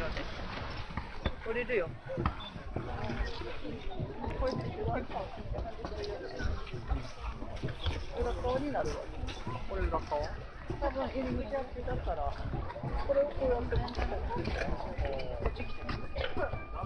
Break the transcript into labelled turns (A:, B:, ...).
A: 降りるよ。裏側になるわ。これ裏側？多分入り口やってたから、これをこうやってもらったらこっち来て。